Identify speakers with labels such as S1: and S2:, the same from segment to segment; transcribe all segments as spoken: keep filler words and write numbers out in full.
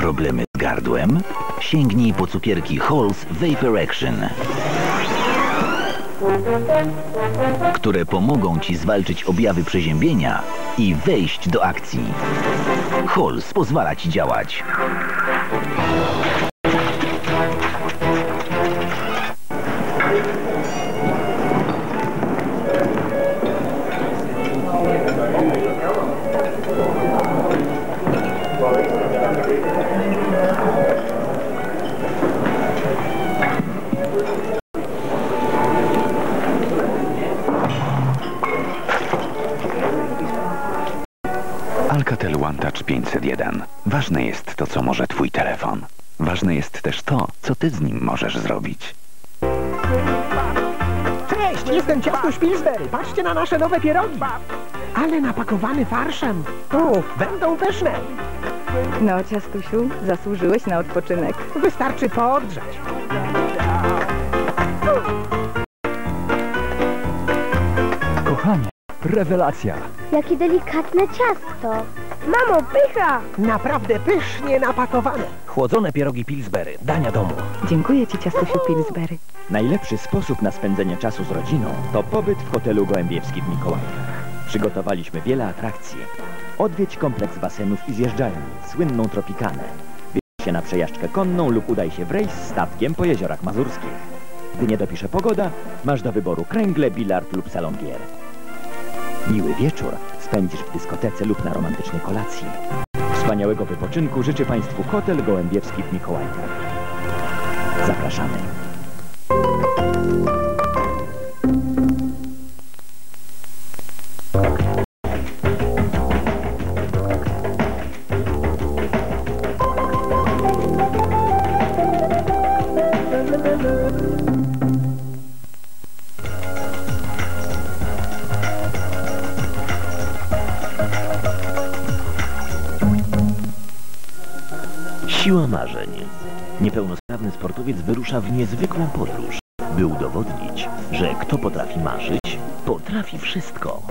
S1: Problemy z gardłem? Sięgnij po cukierki Halls Vapor Action, które pomogą Ci zwalczyć objawy przeziębienia i wejść do akcji. Halls pozwala Ci działać.
S2: Alcatel One Touch pięćset jeden. Ważne jest to, co może Twój telefon. Ważne jest też to, co Ty z nim możesz zrobić.
S3: Cześć, jestem Ciastuś Pillsbury. Patrzcie na nasze nowe pierogi. Ale napakowany farszem. Uff, będą pyszne.
S4: No, Ciastusiu, zasłużyłeś na odpoczynek.
S3: Wystarczy podgrzać.
S5: Kochanie, rewelacja.
S6: Jakie delikatne ciasto. Mamo, pycha!
S3: Naprawdę pysznie napakowane.
S5: Chłodzone pierogi Pillsbury, dania domu.
S4: Dziękuję Ci, Ciastusiu Pillsbury.
S5: Najlepszy sposób na spędzenie czasu z rodziną to pobyt w hotelu Gołębiewski w Mikołajkach. Przygotowaliśmy wiele atrakcji. Odwiedź kompleks basenów i zjeżdżalni, słynną Tropikanę. Wybierz się na przejażdżkę konną lub udaj się w rejs statkiem po jeziorach mazurskich. Gdy nie dopisze pogoda, masz do wyboru kręgle, bilard lub salon gier. Miły wieczór spędzisz w dyskotece lub na romantycznej kolacji. Wspaniałego wypoczynku życzy Państwu hotel Gołębiewski w Mikołajkach. Zapraszamy.
S1: Siła marzeń. Niepełnosprawny sportowiec wyrusza w niezwykłą podróż, by udowodnić, że kto potrafi marzyć, potrafi wszystko.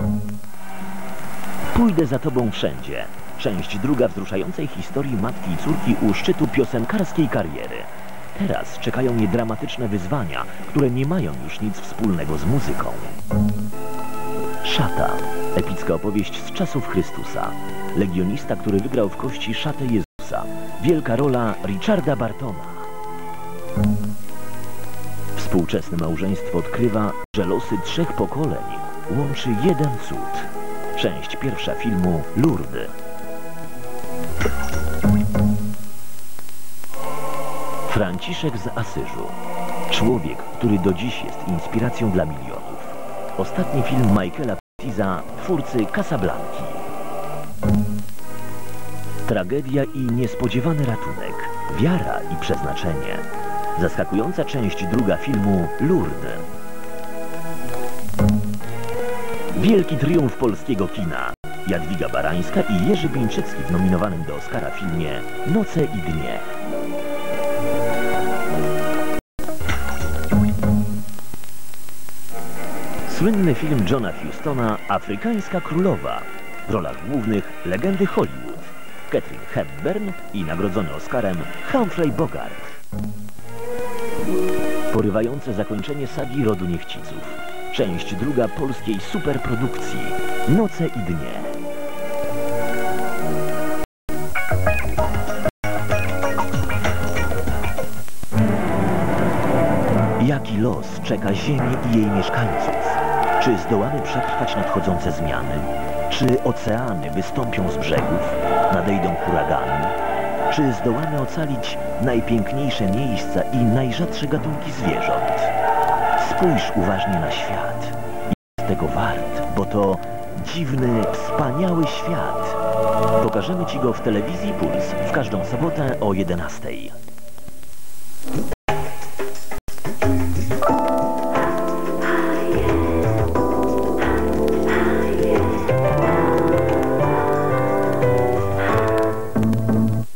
S1: Pójdę za tobą wszędzie. Część druga wzruszającej historii matki i córki u szczytu piosenkarskiej kariery. Teraz czekają je dramatyczne wyzwania, które nie mają już nic wspólnego z muzyką. Szata. Epicka opowieść z czasów Chrystusa. Legionista, który wygrał w kości szatę Jezusa. Wielka rola Richarda Bartona. Współczesne małżeństwo odkrywa, że losy trzech pokoleń łączy jeden cud. Część pierwsza filmu Lourdes. Franciszek z Asyżu. Człowiek, który do dziś jest inspiracją dla milionów. Ostatni film Michaela Curtisa, twórcy Casablanki. Tragedia i niespodziewany ratunek. Wiara i przeznaczenie. Zaskakująca część druga filmu Lourdes. Wielki triumf polskiego kina. Jadwiga Barańska i Jerzy Bieńczycki w nominowanym do Oscara filmie Noce i dnie. Słynny film Johna Hustona Afrykańska Królowa. W rolach głównych legendy Hollywood. Katharine Hepburn i nagrodzony Oscarem Humphrey Bogart. Porywające zakończenie sagi rodu Niechciców. Część druga polskiej superprodukcji Noce i dnie. Jaki los czeka Ziemię i jej mieszkańców? Czy zdołamy przetrwać nadchodzące zmiany? Czy oceany wystąpią z brzegów? Nadejdą huragany? Czy zdołamy ocalić najpiękniejsze miejsca i najrzadsze gatunki zwierząt? Spójrz uważnie na świat. Jest tego wart, bo to dziwny, wspaniały świat. Pokażemy Ci go w telewizji Puls w każdą sobotę o jedenastej.